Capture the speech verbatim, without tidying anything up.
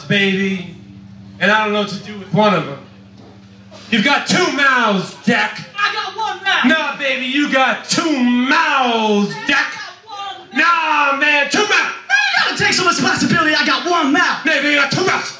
baby, and I don't know what to do with one of them. You've got two mouths, Jack. I got one mouth. Nah, baby, you got two mouths, Jack. Nah, man, two mouths. You gotta take some responsibility. I got one mouth. Baby, you got two mouths.